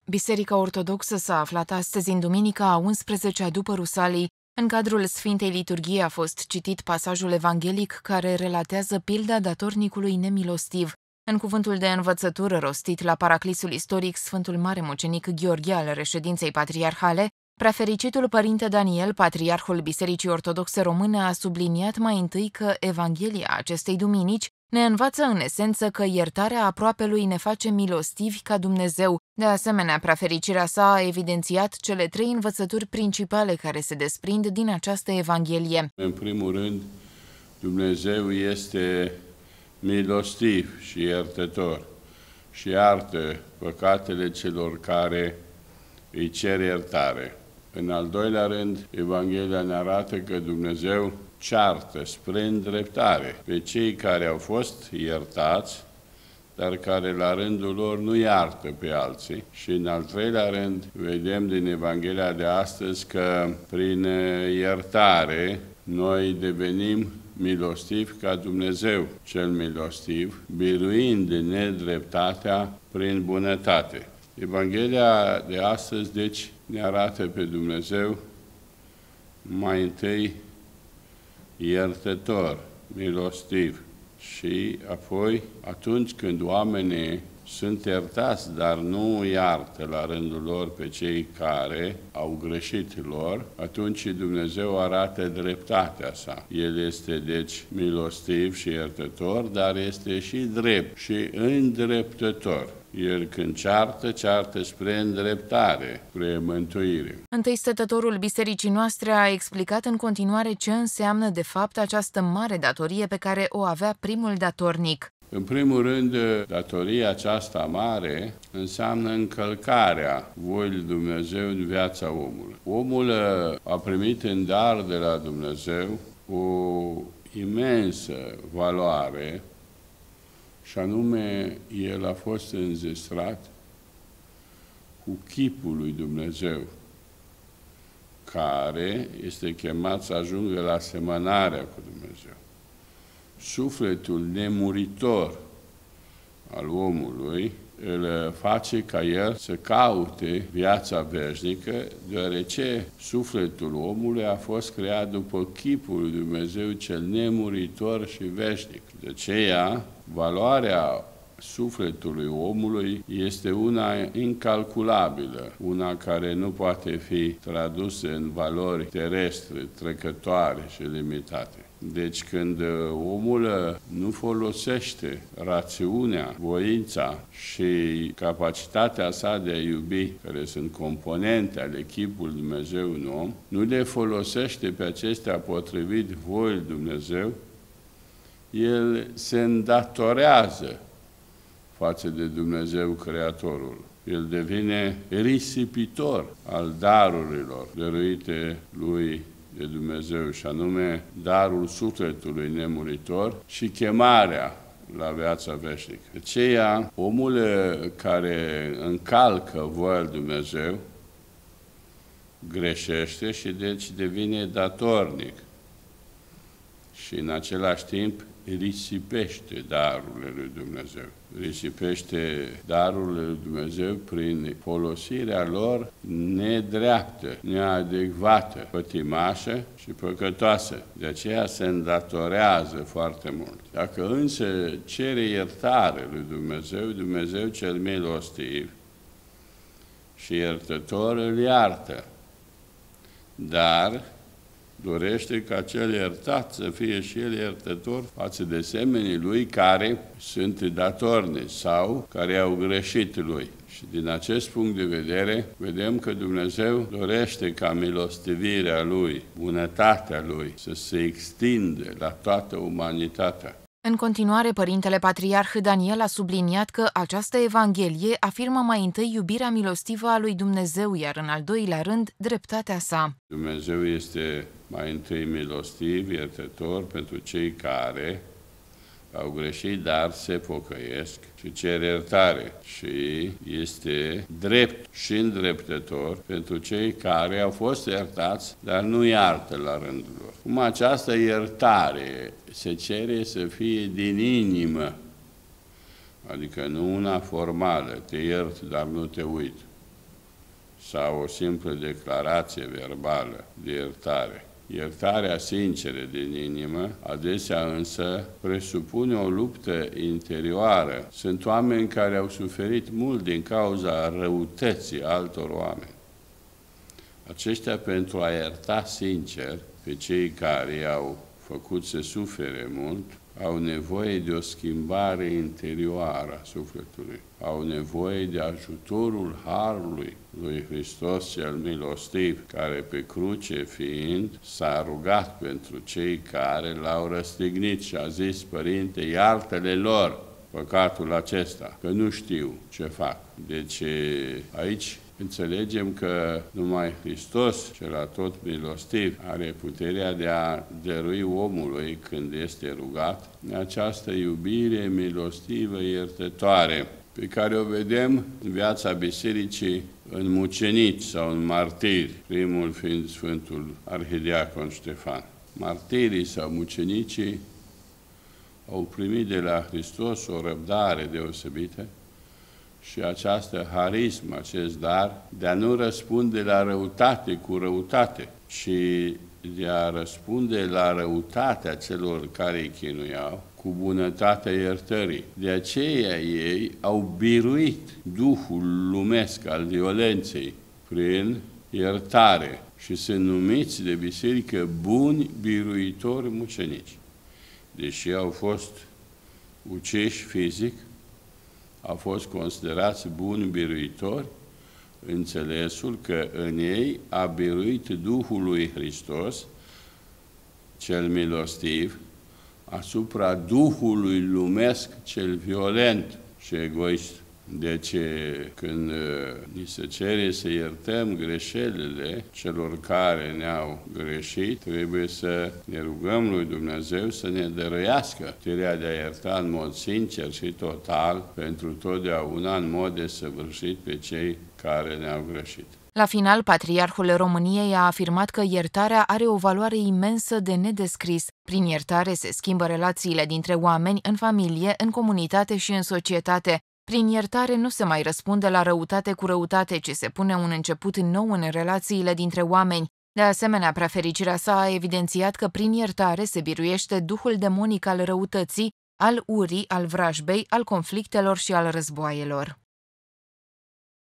Biserica Ortodoxă s-a aflat astăzi în duminica a 11-a după Rusalii. În cadrul Sfintei Liturghii a fost citit pasajul evanghelic care relatează pilda datornicului nemilostiv. În cuvântul de învățătură rostit la paraclisul istoric Sfântul Mare Mucenic Gheorghe al reședinței patriarhale, preafericitul părinte Daniel, patriarhul Bisericii Ortodoxe Române, a subliniat mai întâi că Evanghelia acestei duminici ne învață în esență că iertarea aproapelui ne face milostivi ca Dumnezeu. De asemenea, preafericirea sa a evidențiat cele 3 învățături principale care se desprind din această Evanghelie. În primul rând, Dumnezeu este milostiv și iertător și iartă păcatele celor care îi cer iertare. În al doilea rând, Evanghelia ne arată că Dumnezeu ceartă spre îndreptare pe cei care au fost iertați, dar care la rândul lor nu iartă pe alții. Și în al treilea rând, vedem din Evanghelia de astăzi că prin iertare noi devenim milostivi ca Dumnezeu cel milostiv, biruind nedreptatea prin bunătate. Evanghelia de astăzi, deci, ne arată pe Dumnezeu mai întâi iertător, milostiv și apoi, atunci când oamenii sunt iertați, dar nu iartă la rândul lor pe cei care au greșit lor, atunci Dumnezeu arată dreptatea sa. El este, deci, milostiv și iertător, dar este și drept și îndreptător. El când ceartă spre îndreptare, spre mântuire. Întâi stătătorul bisericii noastre a explicat în continuare ce înseamnă de fapt această mare datorie pe care o avea primul datornic. În primul rând, datoria aceasta mare înseamnă încălcarea voii lui Dumnezeu în viața omului. Omul a primit în dar de la Dumnezeu o imensă valoare, și anume, el a fost înzestrat cu chipul lui Dumnezeu, care este chemat să ajungă la asemănarea cu Dumnezeu. Sufletul nemuritor al omului îl face ca el să caute viața veșnică, deoarece sufletul omului a fost creat după chipul lui Dumnezeu cel nemuritor și veșnic. De aceea, valoarea sufletului omului este una incalculabilă, una care nu poate fi tradusă în valori terestre, trecătoare și limitate. Deci când omul nu folosește rațiunea, voința și capacitatea sa de a iubi, care sunt componente ale chipului Dumnezeu în om, nu le folosește pe acestea potrivit voii Dumnezeu, el se îndatorează față de Dumnezeu Creatorul. El devine risipitor al darurilor dăruite lui de Dumnezeu, și anume darul sufletului nemuritor și chemarea la viața veșnică. De aceea, omul care încalcă voia lui Dumnezeu greșește și deci devine datornic și în același timp risipește darurile lui Dumnezeu. Risipește darurile lui Dumnezeu prin folosirea lor nedreaptă, neadecvată, pătimașă și păcătoasă. De aceea se îndatorează foarte mult. Dacă însă cere iertare lui Dumnezeu, Dumnezeu cel milostiv și iertător îl iartă. Dar dorește ca cel iertat să fie și el iertător față de semenii lui care sunt datornici sau care au greșit lui. Și din acest punct de vedere, vedem că Dumnezeu dorește ca milostivirea lui, bunătatea lui, să se extinde la toată umanitatea. În continuare, părintele patriarh Daniel a subliniat că această Evanghelie afirmă mai întâi iubirea milostivă a lui Dumnezeu, iar în al doilea rând, dreptatea sa. Dumnezeu este mai întâi milostiv, iertător pentru cei care au greșit, dar se pocăiesc și cer iertare. Și este drept și îndreptător pentru cei care au fost iertați, dar nu iartă la rândul lor. Cum această iertare se cere să fie din inimă, adică nu una formală, te iert, dar nu te uit, sau o simplă declarație verbală de iertare. Iertarea sinceră din inimă, adesea însă, presupune o luptă interioară. Sunt oameni care au suferit mult din cauza răutății altor oameni. Aceștia, pentru a ierta sincer pe cei care i-au făcut să sufere mult, au nevoie de o schimbare interioară a sufletului. Au nevoie de ajutorul harului lui Hristos cel milostiv, care pe cruce fiind s-a rugat pentru cei care l-au răstignit și a zis: Părinte, iartă-le lor păcatul acesta, că nu știu ce fac. Deci aici înțelegem că numai Hristos, cel atot milostiv, are puterea de a dărui omului, când este rugat, această iubire milostivă iertătoare, pe care o vedem în viața bisericii în mucenici sau în martiri, primul fiind Sfântul Arhidiacon Ștefan. Martirii sau mucenicii au primit de la Hristos o răbdare deosebită și această harism, acest dar, de a nu răspunde la răutate cu răutate, ci de a răspunde la răutatea celor care îi chinuiau cu bunătatea iertării. De aceea ei au biruit duhul lumesc al violenței prin iertare și sunt numiți de biserică buni biruitori mucenici. Deși au fost uciși fizic, au fost considerați buni biruitori, înțelesul că în ei a biruit Duhul lui Hristos, cel milostiv, asupra Duhului lumesc cel violent și egoist. Deci, când ni se cere să iertăm greșelile celor care ne-au greșit, trebuie să ne rugăm lui Dumnezeu să ne dăruiască puterea de a ierta în mod sincer și total, pentru totdeauna, în mod desăvârșit, pe cei care ne-au greșit. La final, Patriarhul României a afirmat că iertarea are o valoare imensă de nedescris. Prin iertare se schimbă relațiile dintre oameni, în familie, în comunitate și în societate. Prin iertare nu se mai răspunde la răutate cu răutate, ci se pune un început nou în relațiile dintre oameni. De asemenea, Preafericirea sa a evidențiat că prin iertare se biruiește duhul demonic al răutății, al urii, al vrajbei, al conflictelor și al războaielor.